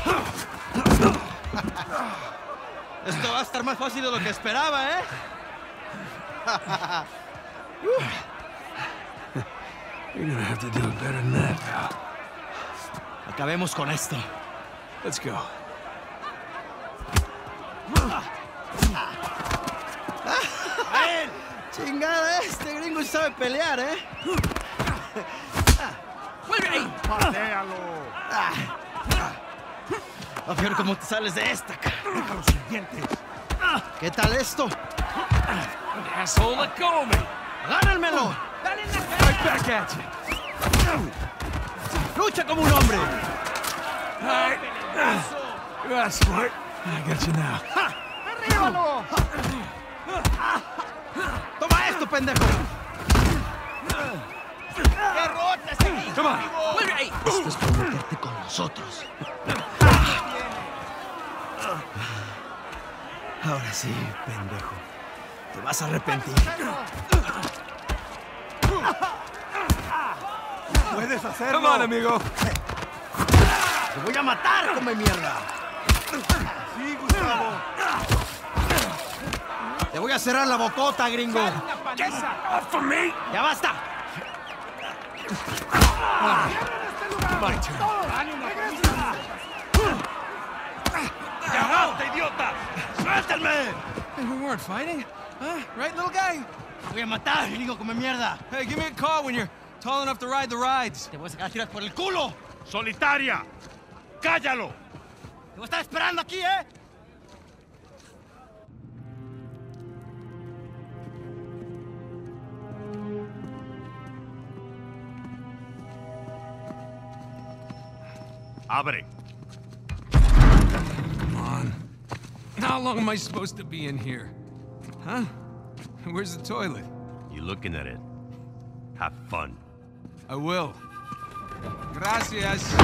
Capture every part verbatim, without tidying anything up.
Esto va a estar más fácil de lo que esperaba, ¿eh? You're gonna have to do it better than that, pal. Acabemos con esto. Let's go. Chingada, este gringo sabe pelear, ¿eh? ¡Vuelve ahí! ¡Patealo! A ver cómo te sales de esta, cara. ¡Déjalo sin dientes! ¿Qué tal esto? Asshole, let go of me! ¡Agárrenmelo! Right back at you. ¡Lucha como un hombre! All right. That's smart. I got you now. ¡Arríbalo! ¡Toma esto, pendejo! ¡Derrota ese gringo! Come on. ¡Vuelve ahí! Esto es por meterte con nosotros. Ahora sí, pendejo. Te vas a arrepentir. ¡Puedes hacerlo! Come on, amigo. ¡Te voy a matar, come mierda! ¡Sí, Gustavo! ¡Te voy a cerrar la bocota, gringo! Get off of me! ¡Ya basta! My turn. ¡Llamaste, idiota! ¡Suéltame! Hey, we weren't fighting. Huh? Right, little guy? ¡Te voy a matar, gringo, come mierda! Hey, give me a call when you're tall enough to ride the rides. ¡Te voy a sacar a tirar por el culo! ¡Solitaria! ¡Cállalo! ¡Te voy a estar esperando aquí, eh! ¡Abre! Come on. How long am I supposed to be in here? Huh? Where's the toilet? You looking at it? Have fun. I will. Gracias.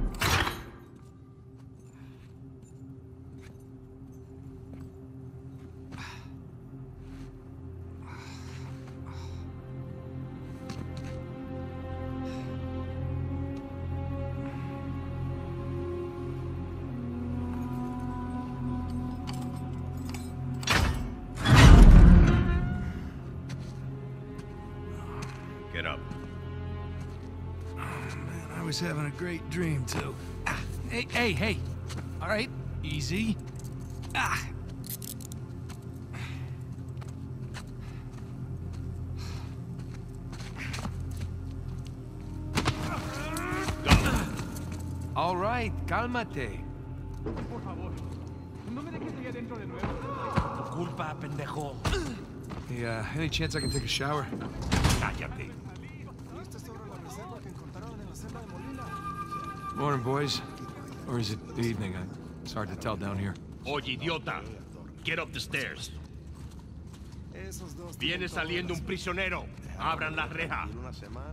Get up. I was having a great dream, too. Ah, hey, hey, hey. All right, easy. Ah. All right, cálmate. Por favor, no me dejes allá adentro de nuevo. Tu culpa, pendejo. Hey, uh, any chance I can take a shower? Cállate. Morning, boys. Or is it evening? It's hard to tell down here. Oye, idiota. Get up the stairs. Viene saliendo un prisionero. Abran la reja. Una semana.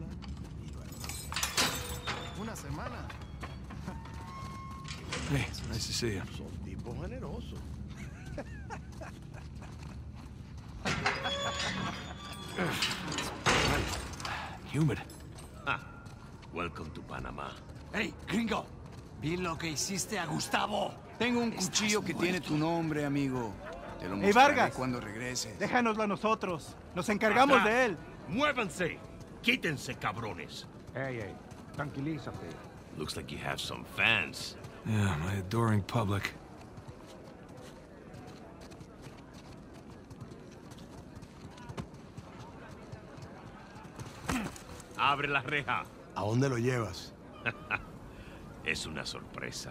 Una semana. Hey, nice to see you. Son tipos generosos. Humid. Ah, welcome to Panama. ¡Ey, gringo! Vi lo que hiciste a Gustavo. Tengo un cuchillo que tiene tu nombre, amigo. Te lo Hey, mostraré Vargas. cuando regreses. Déjanoslo a nosotros. Nos encargamos Atrás. de él. ¡Muévanse! ¡Quítense, cabrones! Ey, ey, tranquilízate. Looks like you have some fans. Yeah, my adoring public. Abre la reja. ¿A dónde lo llevas? Es una sorpresa.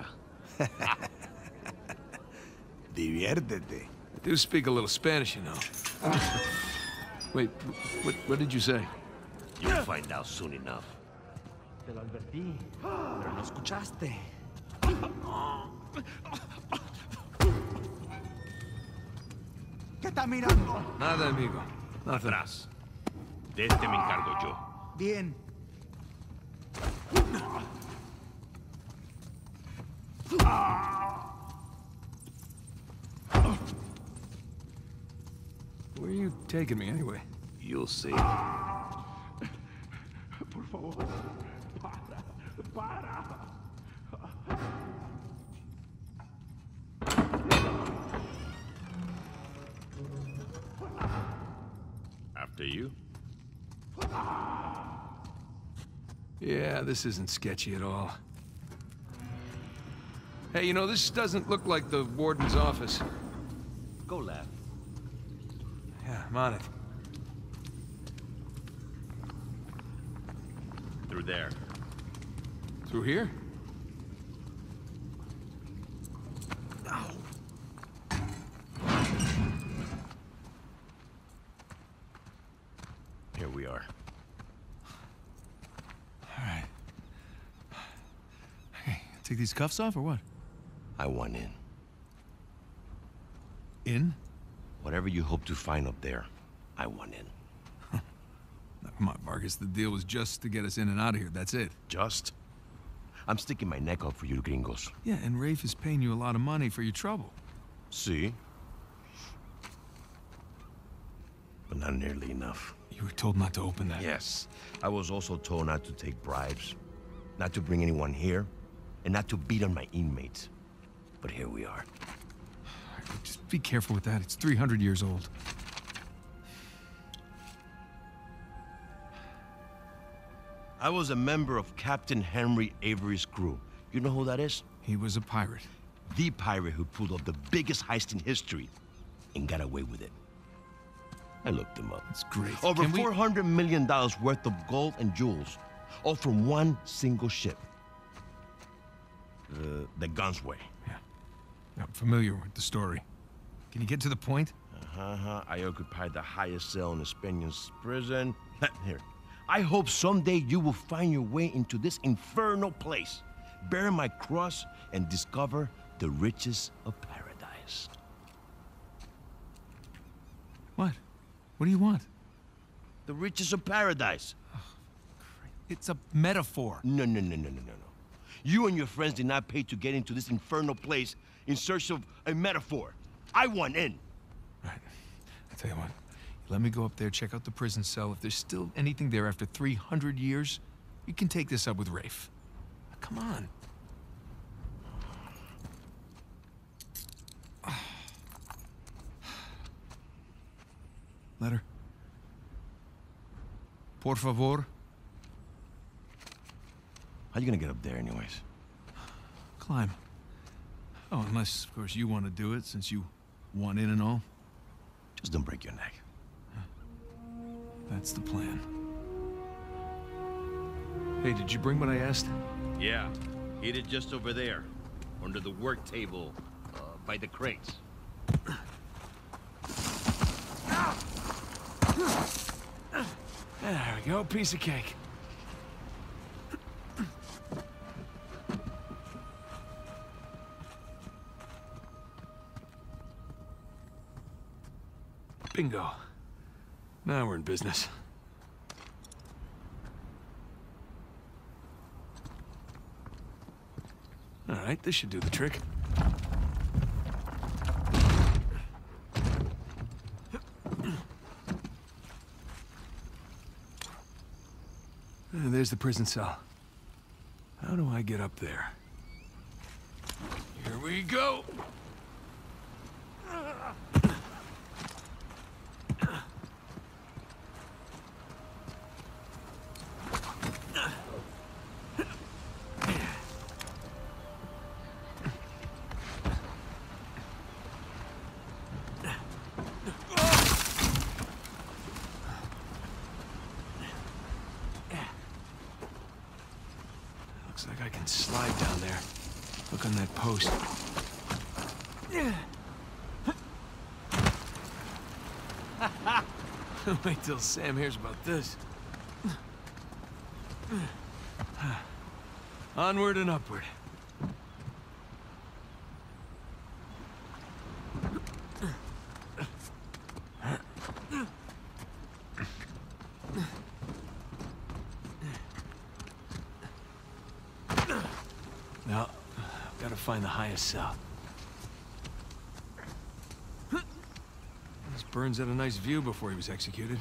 Diviértete. I do speak a little Spanish, you know. Wait, what, what did you say? You'll find out soon enough. Te lo advertí, pero no escuchaste. ¿Qué estás mirando? Nada, amigo. Nothing. Atrás. De este me encargo yo. Bien. Where are you taking me, anyway? You'll see. Por favor. Para. Para. Yeah, this isn't sketchy at all. Hey, you know, this doesn't look like the warden's office. Go left. Yeah, I'm on it. Through there. Through here? Here we are. All right. Hey, take these cuffs off or what? I want in. In? Whatever you hope to find up there, I want in. Now, come on, Vargas. The deal was just to get us in and out of here. That's it. Just? I'm sticking my neck out for you gringos. Yeah, and Rafe is paying you a lot of money for your trouble. See? But not nearly enough. You were told not to open that. Yes. I was also told not to take bribes, not to bring anyone here, and not to beat on my inmates. But here we are. Just be careful with that. It's three hundred years old. I was a member of Captain Henry Avery's crew. You know who that is? He was a pirate. The pirate who pulled off the biggest heist in history and got away with it. I looked him up. That's great. Over Can we- four hundred million dollars worth of gold and jewels, all from one single ship. The, the Gunsway. Yeah. I'm familiar with the story. Can you get to the point? Uh-huh. I occupied the highest cell in the Spaniards' prison. Here. I hope someday you will find your way into this infernal place, bear my cross, and discover the riches of paradise. What? What do you want? The riches of paradise. It's a metaphor. No, no, no, no, no, no, no. You and your friends did not pay to get into this infernal place in search of a metaphor. I want in. Right. I tell you what. Let me go up there, check out the prison cell. If there's still anything there after three hundred years, you can take this up with Rafe. Now, come on. Letter. Por favor. How you gonna get up there anyways? Climb. Oh, unless, of course, you want to do it, since you want in and all. Just don't break your neck. That's the plan. Hey, did you bring what I asked? Yeah. Hid it just over there. Under the work table. Uh, by the crates. There we go, piece of cake. Bingo. Now we're in business. All right, this should do the trick. And there's the prison cell. How do I get up there? Here we go! Looks like I can slide down there. Look on that post. Wait till Sam hears about this. Onward and upward. Now, I've got to find the highest cell. This Burns had a nice view before he was executed.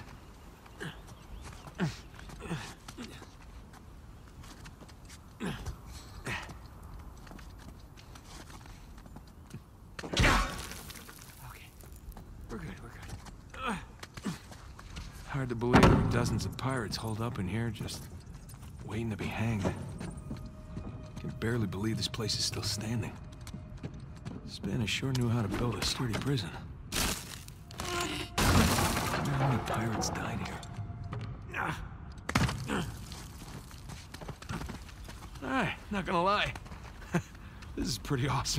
Okay, we're good, we're good. Hard to believe there are dozens of pirates holed up in here just waiting to be hanged. Can barely believe this place is still standing. Spanish sure knew how to build a sturdy prison. I wonder how many pirates died here. Alright, not gonna lie. This is pretty awesome.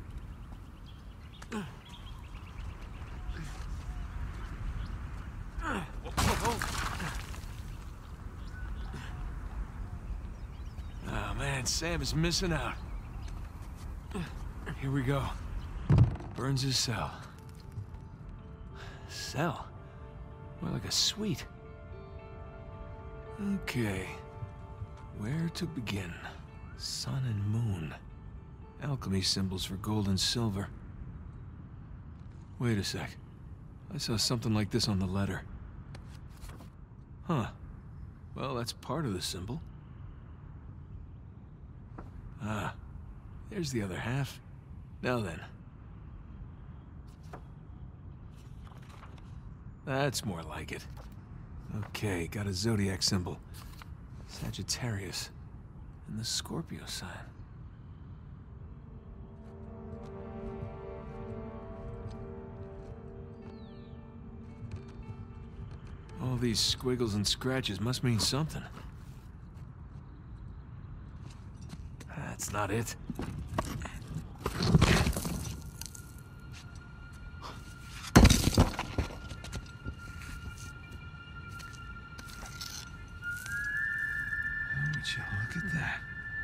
Oh man, Sam is missing out. Here we go. Burns' cell. Cell? More like a suite. Okay. Where to begin? Sun and moon. Alchemy symbols for gold and silver. Wait a sec. I saw something like this on the letter. Huh. Well, that's part of the symbol. Ah. There's the other half. Now then. That's more like it. Okay, got a zodiac symbol. Sagittarius. And the Scorpio sign. All these squiggles and scratches must mean something. That's not it. Would you look at that?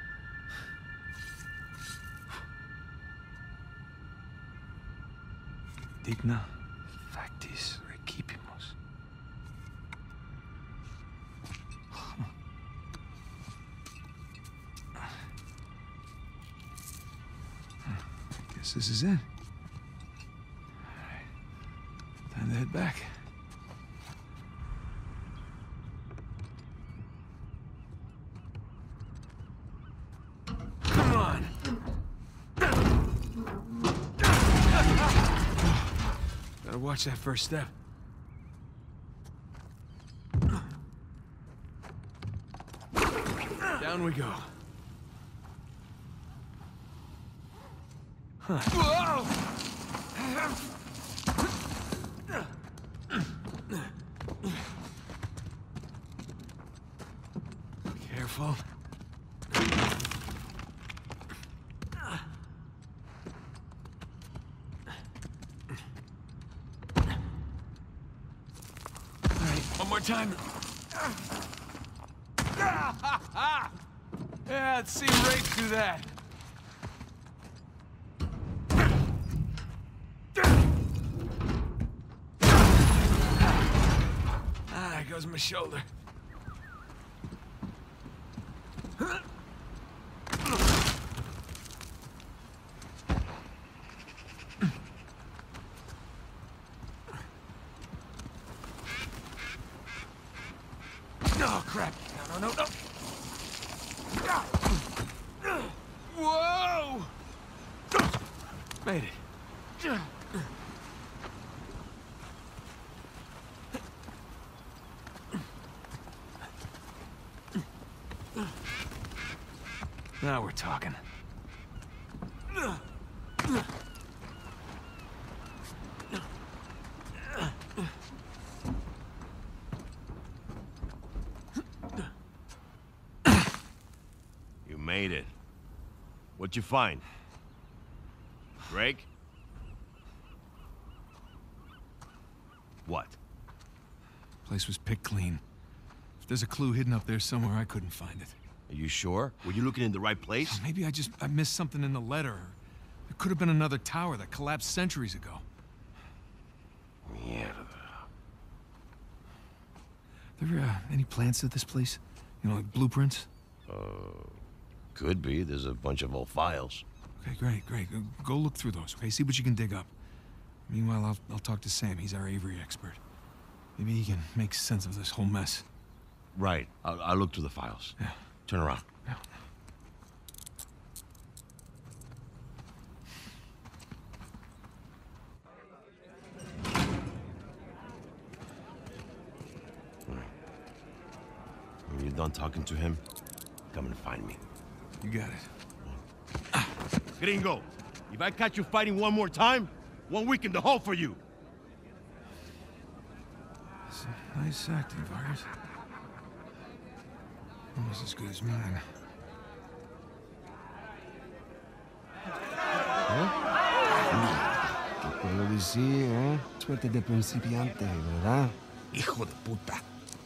Digna factis recipimus. Guess this is it. All right. Time to head back. Come on. Gotta watch that first step. Down we go. Huh. Whoa! Careful. All right, one more time. Yeah, let's see Rafe do that. Ah, there goes my shoulder. Oh, crap. No, no, no, no. Whoa! Made it. Now we're talking. You made it. What'd you find? Drake? What? Place was picked clean. If there's a clue hidden up there somewhere, I couldn't find it. Are you sure? Were you looking in the right place? Maybe I just I missed something in the letter. It could have been another tower that collapsed centuries ago. Yeah. There uh, any plans to this place? You know, like blueprints? Uh, could be. There's a bunch of old files. Okay, great, great. Go, go look through those, okay? See what you can dig up. Meanwhile, I'll, I'll talk to Sam. He's our Avery expert. Maybe he can make sense of this whole mess. Right. I'll, I'll look through the files. Yeah. Turn around. Yeah. Are you done talking to him? come and find me. You got it. Gringo, if I catch you fighting one more time, one week in the hole for you. It's nice acting, Vargas. Almost as good as mine. ¿Qué puedo decir, eh? Suerte de principiante, ¿verdad? Hijo de puta.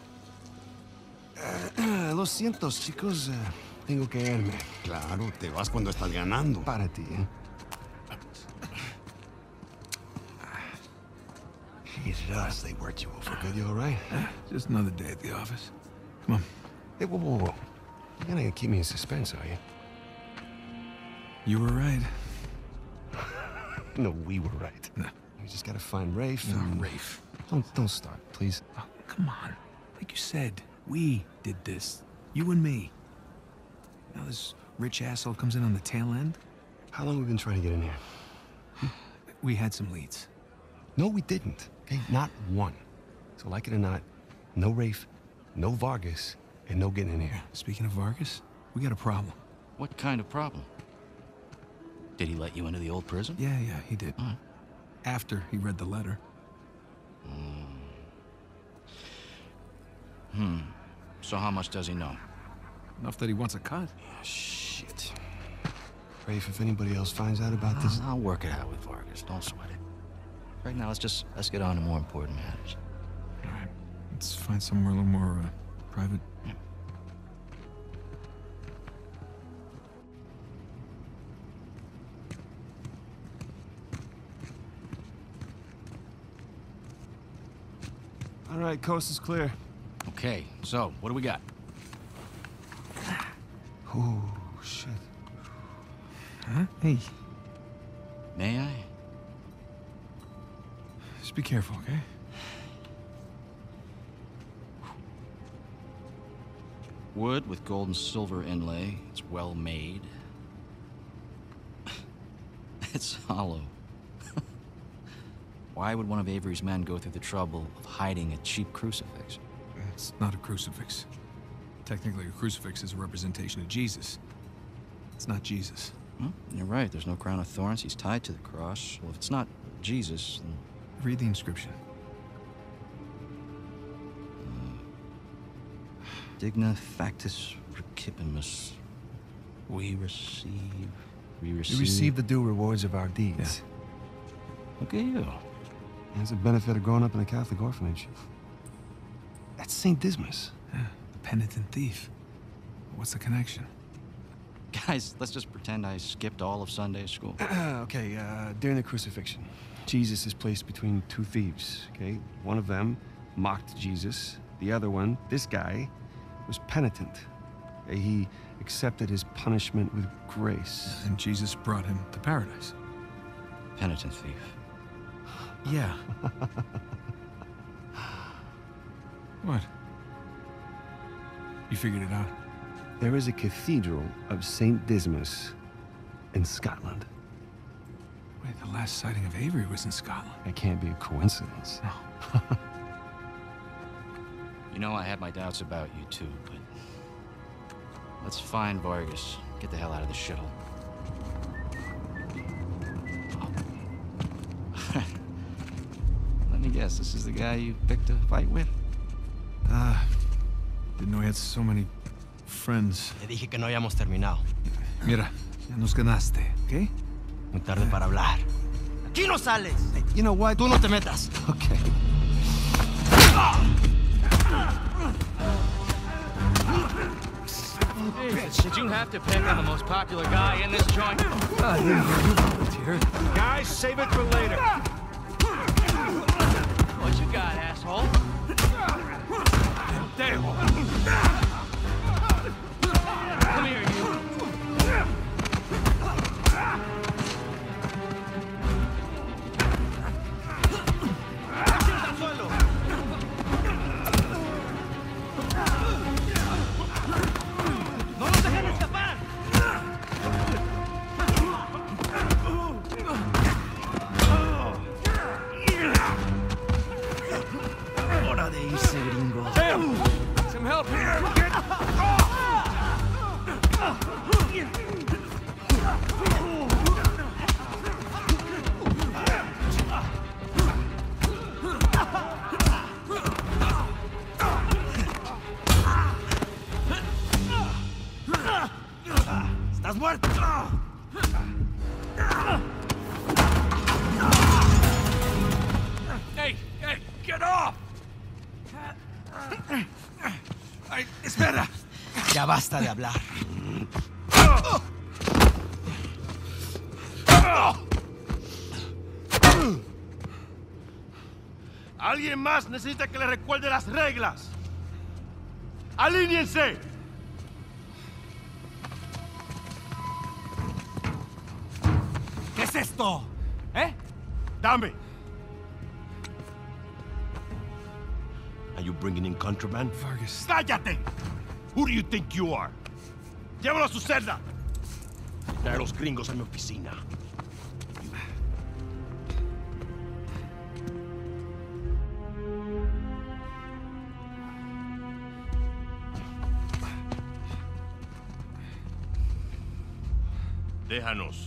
Uh, lo siento, chicos. Uh, tengo que irme. Claro, te vas cuando estás ganando. Para ti, ¿eh? Jesus, they worked you over good. You all right? Just another day at the office. Come on. Hey, whoa, whoa, whoa. You're gonna keep me in suspense, are you? You were right. No, we were right. No. We just gotta find Rafe. No, and... Rafe. Don't, don't start, please. Oh, come on. Like you said, we did this. You and me. Now this rich asshole comes in on the tail end. How long have we been trying to get in here? We had some leads. No, we didn't. Okay, not one. So like it or not, no Rafe, no Vargas, and no getting in here. Speaking of Vargas, we got a problem. What kind of problem? Did he let you into the old prison? Yeah, yeah, he did. All right. After he read the letter. Hmm. So how much does he know? Enough that he wants a cut. Ah, shit. Rafe, if anybody else finds out about this... I'll, I'll work it out with Vargas. Don't sweat it. Right now, let's just let's get on to more important matters. All right. Let's find somewhere a little more uh, private. Yeah. All right, coast is clear. Okay, so what do we got? Oh, shit. Huh? Hey, May I? just be careful, okay? Wood with gold and silver inlay. It's well made. It's hollow. Why would one of Avery's men go through the trouble of hiding a cheap crucifix? It's not a crucifix. Technically, a crucifix is a representation of Jesus. It's not Jesus. Well, you're right. There's no crown of thorns. He's tied to the cross. Well, if it's not Jesus, then... Read the inscription. Digna factus recipimus. We receive... We receive... We receive the due rewards of our deeds. Look at you. It's a benefit of growing up in a Catholic orphanage. That's Saint Dismas. Yeah, the penitent thief. What's the connection? Guys, let's just pretend I skipped all of Sunday school. Okay, uh, during the crucifixion, Jesus is placed between two thieves, okay? One of them mocked Jesus. The other one, this guy, was penitent. Okay, he accepted his punishment with grace. And Jesus brought him to paradise. Penitent thief. Yeah. What? You figured it out? There is a cathedral of Saint Dismas in Scotland. Wait, the last sighting of Avery was in Scotland. That can't be a coincidence. No. You know, I had my doubts about you too, but... Let's find Vargas. Get the hell out of this shithole. Oh. Let me guess, this is the guy you picked a fight with? Ah, uh, didn't know he had so many friends. Te dije que no hayamos terminado. Mira, ya nos ganaste, ¿ok? Muy tarde para hablar. ¡Aquí no sales! Hey, you know what? Tú no te metas. Okay. Jesus, did you have to pick on the most popular guy in this joint? Ah, yeah, yeah, you volunteered. Guys, save it for later. What you got, asshole? Damn. Come here, you. ¡No nos dejen escapar! Hora de irse, gringo. Sam! Some help here! Hey, hey, get off! Ay, espera! Ya basta de hablar. Alguien más necesita que le recuerde las reglas. ¡Alíñense! ¿Qué es esto? ¿Eh? Dame. Are you bringing in contraband? Vargas. ¡Cállate! Who do you think you are? Llévalo a su celda. Trae a los gringos a mi oficina. Déjanos.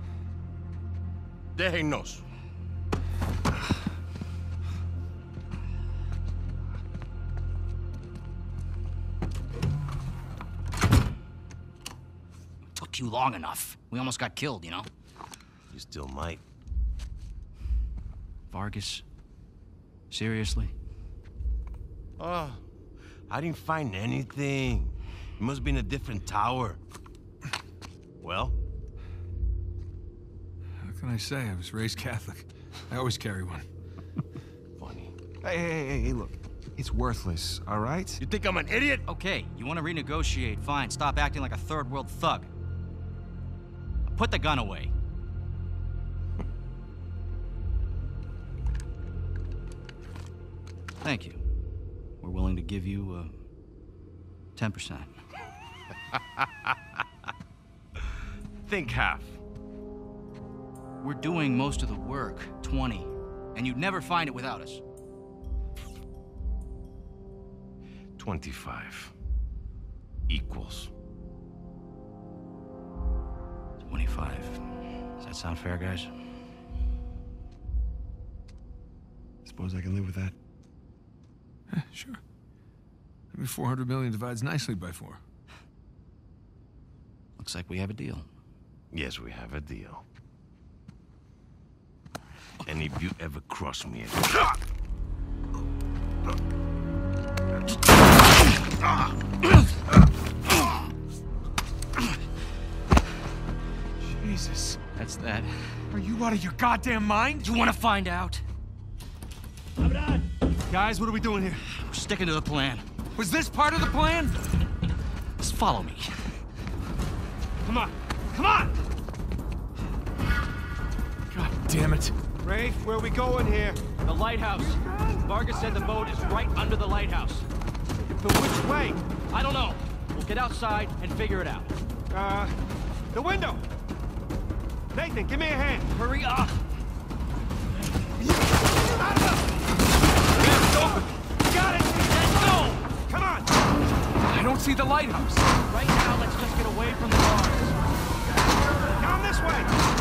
Déjennos. Took you long enough. We almost got killed, you know? You still might. Vargas? Seriously? Oh, I didn't find anything. It must be in a different tower. Well? What can I say? I was raised Catholic. I always carry one. Funny. Hey, hey, hey, hey, look. It's worthless, all right? You think I'm an idiot? Okay, you want to renegotiate, fine. Stop acting like a third world thug. Put the gun away. Thank you. We're willing to give you, uh, ten percent. Think half. We're doing most of the work, twenty. And you'd never find it without us. twenty-five. Equals. twenty-five. Does that sound fair, guys? Suppose I can live with that. Eh, sure. Maybe four hundred million divides nicely by four. Looks like we have a deal. Yes, we have a deal. And if you ever cross me again... Jesus. That's that. Are you out of your goddamn mind? You want to find out? Guys, what are we doing here? We're sticking to the plan. Was this part of the plan? Just follow me. Come on. Come on! God damn it. Rafe, where are we going here? The lighthouse. Vargas said the boat is right under the lighthouse. But which way? I don't know. We'll get outside and figure it out. Uh, the window! Nathan, give me a hand. Hurry up! Got it! Let's go! Come on! I don't see the lighthouse. Right now, let's just get away from the bars. Down this way!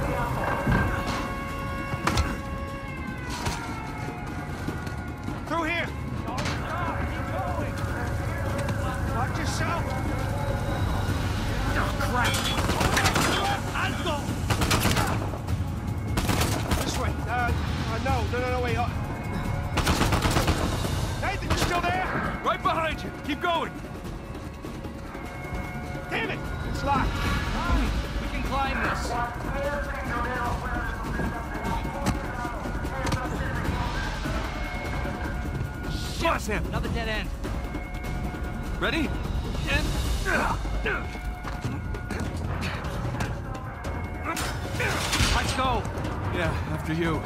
Through here! Watch yourself! Oh, crap. Alto! This way. Uh, uh no, no, no, no, wait. Uh... Nathan, you still there? Right behind you. Keep going. Damn it! It's locked. We can climb this. Come on, Sam. Another dead end. Ready? And... Let's go. Yeah, after you.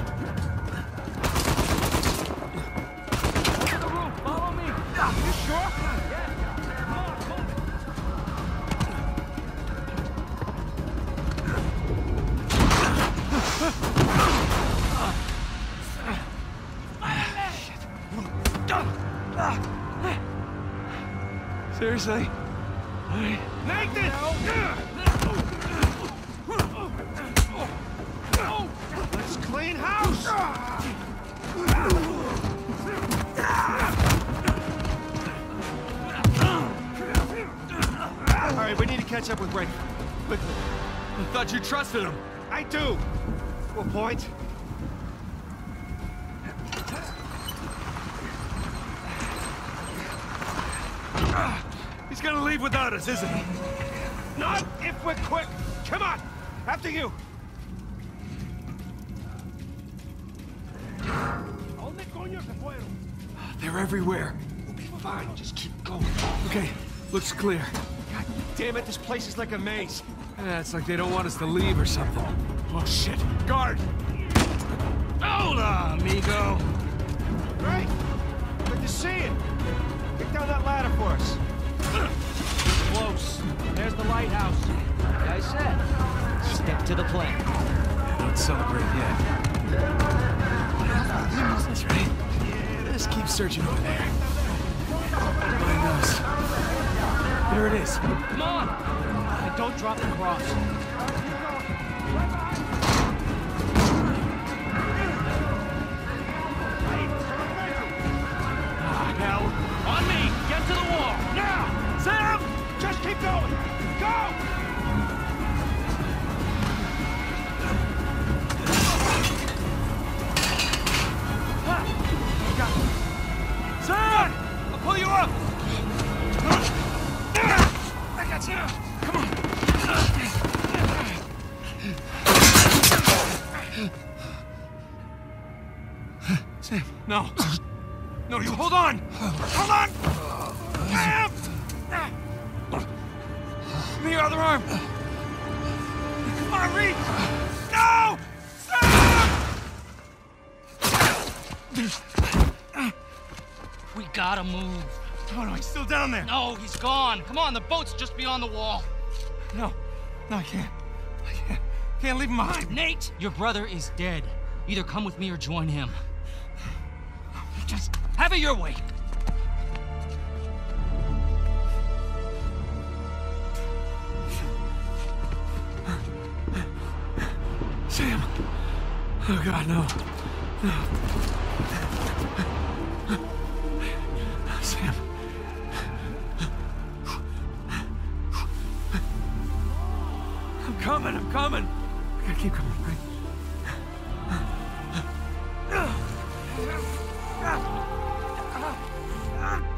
The roof. Follow me. You sure? Come on, come on. Seriously? Nathan! Let's clean house! All right, we need to catch up with Rafe. quickly. I thought you trusted him. I do. To a point. He's gonna leave without us, isn't he? Not if we're quick. Come on. After you. They're everywhere. We'll be fine. Just keep going. Okay, looks clear. God damn it, this place is like a maze. Yeah, it's like they don't want us to leave or something. Oh, shit. Guard! Hola, amigo. Right? Good to see you. Get down that ladder for us. Close. There's the lighthouse. Like I said, stick to the plan. Don't celebrate yet. That's right. Just keep searching over there. Behind us. There it is. Come on! And don't drop the cross. Ah, hell. On me! Get to the wall! Now! Sam! Just keep going! Go! Sam! I'll pull you up! I got you! Come on! Sam, no. No, you hold on! Hold on! Sam! Give me your other arm! Come on, reach! No! Sam! We gotta move. Oh, no, he's still down there. No, he's gone. Come on, the boat's just beyond the wall. No, no, I can't. I can't. Can't leave him behind. Nate, your brother is dead. Either come with me or join him. Just have it your way. Sam. Oh, God, no. No. Sam. I'm coming, I'm coming. I gotta keep coming, right? Ah!